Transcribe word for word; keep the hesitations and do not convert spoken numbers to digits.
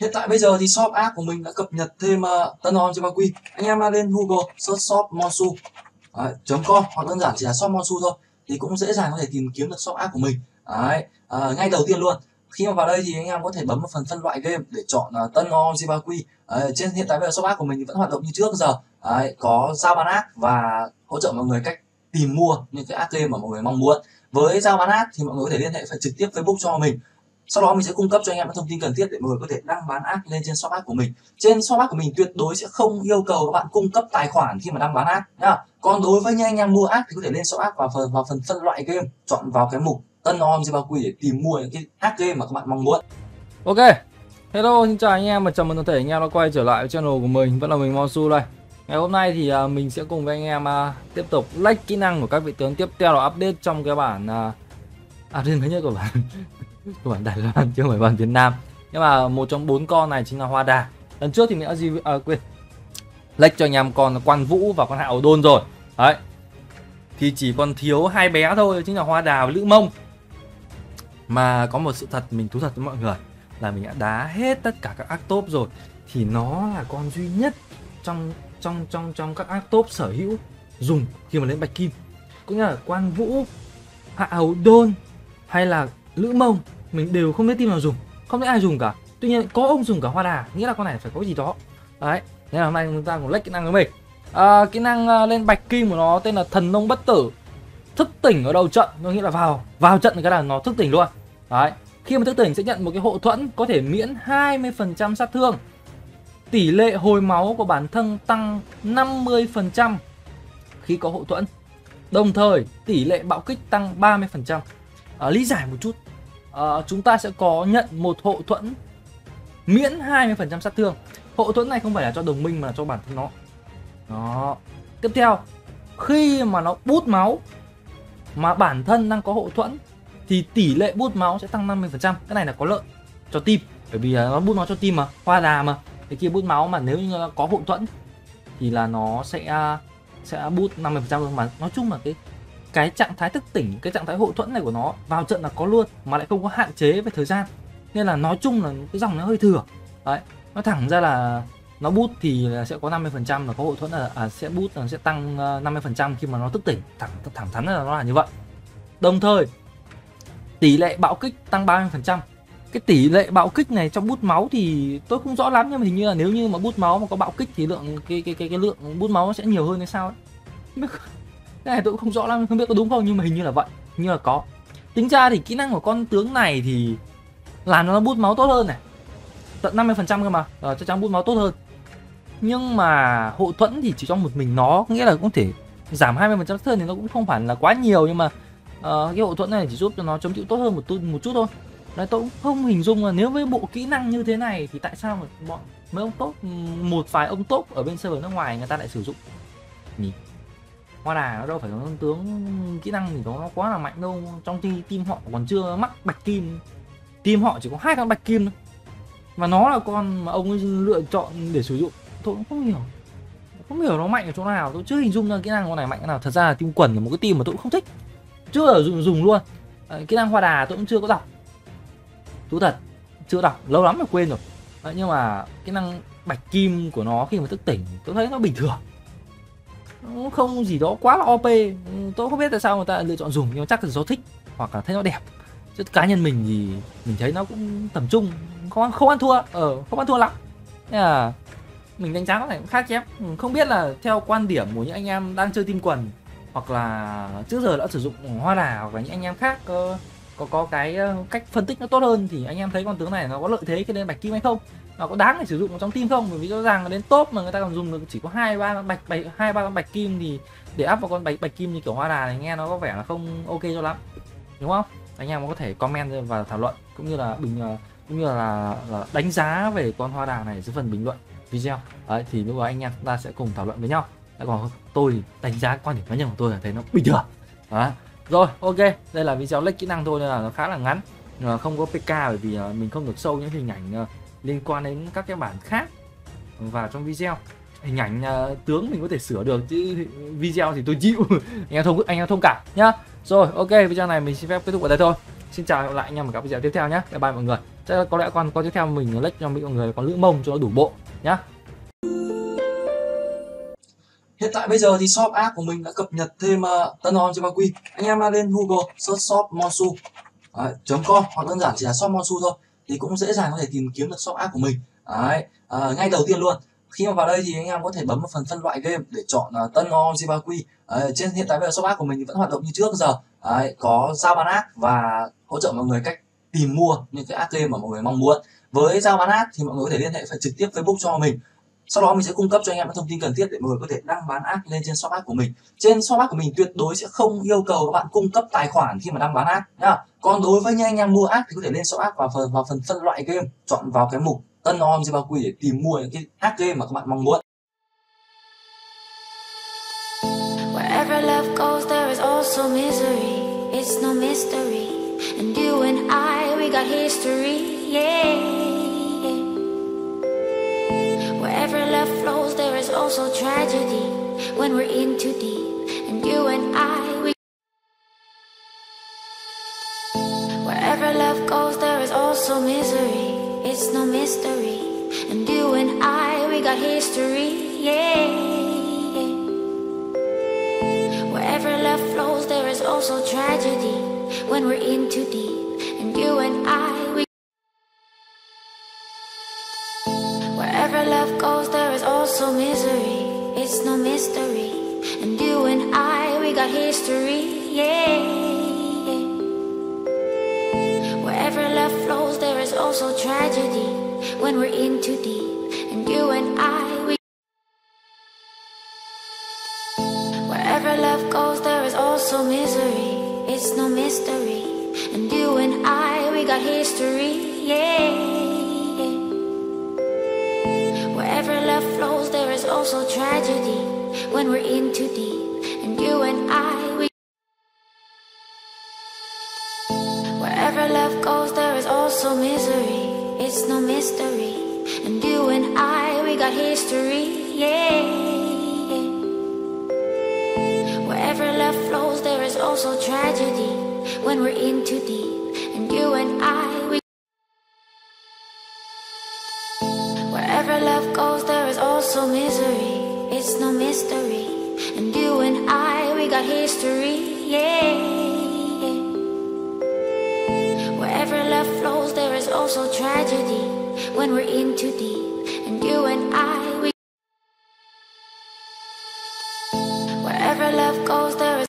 Hiện tại bây giờ thì shop app của mình đã cập nhật thêm uh, tân hòn ba quy. Anh em lên Google search shop monsu chấm com hoặc đơn giản chỉ là shop monsu thôi thì cũng dễ dàng có thể tìm kiếm được shop app của mình. Đấy, à, ngay đầu tiên luôn khi mà vào đây thì anh em có thể bấm vào phần phân loại game để chọn uh, tân hòn ba quy. Đấy, trên hiện tại bây giờ shop app của mình thì vẫn hoạt động như trước giờ. Đấy, có giao bán app và hỗ trợ mọi người cách tìm mua những cái app game mà mọi người mong muốn. Với giao bán app thì mọi người có thể liên hệ phải trực tiếp Facebook cho mình. Sau đó mình sẽ cung cấp cho anh em những thông tin cần thiết để mọi người có thể đăng bán app lên trên shop app của mình. Trên shop app của mình tuyệt đối sẽ không yêu cầu các bạn cung cấp tài khoản khi mà đăng bán app nhá. Còn đối với những anh em mua app thì có thể lên shop app vào phần vào phần phân loại game, chọn vào cái mục tân hòn ba quy để tìm mua những cái app game mà các bạn mong muốn. Ok. Hello, xin chào anh em và chào mừng toàn thể anh em đã quay trở lại với channel của mình, vẫn là mình monsu đây. Ngày hôm nay thì uh, mình sẽ cùng với anh em uh, tiếp tục lách kỹ năng của các vị tướng tiếp theo là update trong cái bản uh, à riêng thứ nhất của bản của bản Đài Loan chứ không phải bản Việt Nam. Nhưng mà một trong bốn con này chính là Hoa Đà. Lần trước thì mình đã gì à, quên lách cho anh em con Quan Vũ và con Hạ Ổ Đôn rồi. Đấy. Thì chỉ còn thiếu hai bé thôi, chính là Hoa Đà và Lữ Mông. Mà có một sự thật mình thú thật với mọi người là mình đã đá hết tất cả các ác top rồi, thì nó là con duy nhất trong trong trong trong các ác top sở hữu dùng khi mà lên bạch kim. Cũng như là Quan Vũ, Hạ Ổ Đôn hay là Lữ Mông mình đều không biết team nào dùng, không thấy ai dùng cả. Tuy nhiên có ông dùng cả Hoa Đà, nghĩa là con này phải có gì đó. Đấy, nên là hôm nay chúng ta cùng lách kỹ năng với mình. À, kỹ năng uh, lên bạch kim của nó tên là Thần Nông Bất Tử, thức tỉnh ở đầu trận, có nghĩa là vào vào trận cái là nó thức tỉnh luôn. Đấy, khi mà thức tỉnh sẽ nhận một cái hộ thuẫn có thể miễn hai mươi phần trăm sát thương, tỷ lệ hồi máu của bản thân tăng năm mươi phần trăm khi có hộ thuẫn, đồng thời tỷ lệ bạo kích tăng ba mươi phần trăm. À, lý giải một chút, à, chúng ta sẽ có nhận một hộ thuẫn miễn hai mươi phần trăm sát thương. Hộ thuẫn này không phải là cho đồng minh mà là cho bản thân nó. Đó. Tiếp theo, khi mà nó bút máu mà bản thân đang có hộ thuẫn thì tỷ lệ bút máu sẽ tăng năm mươi phần trăm. Cái này là có lợi cho team, bởi vì nó bút máu cho team mà, Hoa Đà mà. Cái kia bút máu mà nếu như nó có hộ thuẫn thì là nó sẽ sẽ bút năm mươi phần trăm luôn. Mà nói chung là cái cái trạng thái thức tỉnh, cái trạng thái hộ thuẫn này của nó vào trận là có luôn, mà lại không có hạn chế về thời gian, nên là nói chung là cái dòng nó hơi thừa. Đấy, nó thẳng ra là nó bút thì là sẽ có năm mươi phần trăm, là có hộ thuẫn là à, sẽ bút là sẽ tăng năm mươi phần trăm khi mà nó thức tỉnh, thẳng thẳng thắn là nó là như vậy. Đồng thời tỷ lệ bạo kích tăng ba mươi phần trăm. Cái tỷ lệ bạo kích này trong bút máu thì tôi không rõ lắm, nhưng mà hình như là nếu như mà bút máu mà có bạo kích thì lượng cái cái cái cái lượng bút máu nó sẽ nhiều hơn hay sao ấy. Cái này tôi cũng không rõ lắm, không biết có đúng không, nhưng mà hình như là vậy, hình như là có. Tính ra thì kỹ năng của con tướng này thì làm nó bút máu tốt hơn này, tận năm mươi phần trăm cơ mà, à, chắc chắn bút máu tốt hơn. Nhưng mà hộ thuẫn thì chỉ trong một mình nó, nghĩa là cũng thể giảm hai mươi phần trăm thương thì nó cũng không phải là quá nhiều, nhưng mà uh, cái hộ thuẫn này chỉ giúp cho nó chống chịu tốt hơn một, một chút thôi. Đấy, tôi cũng không hình dung là nếu với bộ kỹ năng như thế này thì tại sao mà bọn mấy ông top, một vài ông top ở bên server nước ngoài người ta lại sử dụng nhỉ? Hoa Đà nó đâu phải là con tướng kỹ năng thì nó quá là mạnh đâu, trong khi team họ còn chưa mắc bạch kim, team họ chỉ có hai con bạch kim thôi, mà nó là con mà ông ấy lựa chọn để sử dụng. Tôi cũng không hiểu, không hiểu nó mạnh ở chỗ nào, tôi chưa hình dung ra kỹ năng con này mạnh cái nào. Thật ra là team quần là một cái team mà tôi cũng không thích, chưa ở dùng dùng luôn. À, kỹ năng Hoa Đà tôi cũng chưa có đọc, thú thật chưa đọc, lâu lắm rồi quên rồi. À, nhưng mà kỹ năng bạch kim của nó khi mà thức tỉnh tôi thấy nó bình thường, nó không gì đó quá là o pê. Tôi không biết tại sao người ta lựa chọn dùng, nhưng mà chắc là do thích hoặc là thấy nó đẹp. Chứ cá nhân mình thì mình thấy nó cũng tầm trung, không không ăn thua, ở ờ, không ăn thua lắm. Nên là mình đánh giá nó này cũng khá kém. Không biết là theo quan điểm của những anh em đang chơi team quần hoặc là trước giờ đã sử dụng Hoa Đà hoặc là những anh em khác có có, có cái cách phân tích nó tốt hơn, thì anh em thấy con tướng này nó có lợi thế cái lên bạch kim hay không, nó có đáng để sử dụng trong team không? Bởi vì rõ ràng là đến top mà người ta còn dùng được chỉ có hai ba bạch hai ba con bạch kim, thì để up vào con bạch bạch kim như kiểu Hoa Đà này nghe nó có vẻ là không ok cho lắm, đúng không? Anh em có thể comment và thảo luận cũng như là bình cũng như là, là đánh giá về con Hoa Đà này dưới phần bình luận video. Đấy, thì lúc đó anh em chúng ta sẽ cùng thảo luận với nhau. Đấy, còn tôi thì đánh giá quan điểm cá nhân của tôi là thấy nó bình thường. Đó. Rồi, ok, đây là video lách kỹ năng thôi nên là nó khá là ngắn, không có pê ca bởi vì mình không được show những hình ảnh liên quan đến các cái bản khác vào trong video. Hình ảnh uh, tướng mình có thể sửa được chứ video thì tôi chịu. Anh em thông anh em thông cảm nhá. Rồi, ok, video này mình xin phép kết thúc ở đây thôi. Xin chào và hẹn gặp lại anh em ở các video tiếp theo nhé. Bye bye mọi người. Chắc là có lẽ con con tiếp theo mình lách cho mọi người con lưỡi mông cho nó đủ bộ nhá. Hiện tại bây giờ thì shop app của mình đã cập nhật thêm uh, tân hòn trên ba quy. Anh em lên Google search shop monsu Đấy, .com hoặc đơn giản chỉ là shop monsu thôi thì cũng dễ dàng có thể tìm kiếm được shop app của mình. Đấy, à, ngay đầu tiên luôn khi mà vào đây thì anh em có thể bấm vào phần phân loại game để chọn uh, tân ngon giê ba quy. Đấy, trên hiện tại bây giờ shop app của mình thì vẫn hoạt động như trước giờ. Đấy, có giao bán app và hỗ trợ mọi người cách tìm mua những cái app game mà mọi người mong muốn. Với giao bán app thì mọi người có thể liên hệ phải trực tiếp Facebook cho mình. Sau đó mình sẽ cung cấp cho anh em những thông tin cần thiết để mọi người có thể đăng bán app lên trên shop app của mình. Trên shop app của mình tuyệt đối sẽ không yêu cầu các bạn cung cấp tài khoản khi mà đăng bán app nhá. Còn đối với những anh em mua app thì có thể lên shop app vào phần vào phần phân loại game, chọn vào cái mục tân on giê ba quy để tìm mua những cái app game mà các bạn mong muốn. Wherever love goes, there is also misery. It's no mystery. And you and I, we got history. Yeah. Wherever love flows, there is also tragedy. When we're in too deep, and you and I, we. Wherever love goes, there is also misery. It's no mystery. And you and I, we got history. Yeah. Wherever love flows, there is also tragedy. When we're in too deep, and you and I, we. Wherever love goes, there is also misery. It's no mystery. And you and I, we got history. Yeah. Wherever love flows, there is also tragedy. When we're in too deep, and you and I, we. Wherever love goes, there is also misery. It's no mystery. And you and I, we got history. Yeah. Wherever love flows, there is also tragedy. When we're in too deep, and you and I, we. Wherever love goes, there is also misery. It's no mystery. And you and I, we got history. Yeah. Wherever love flows, there is also tragedy. When we're in too deep, and you and I, we. Wherever love goes, there is also misery. It's no mystery. And you and I, we got history. Yeah. Wherever love flows, there is also tragedy. When we're in too deep, and you and I, we. Wherever love goes, there